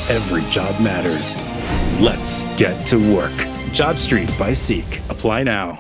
Every job matters. Let's get to work. JobStreet by Seek. Apply now.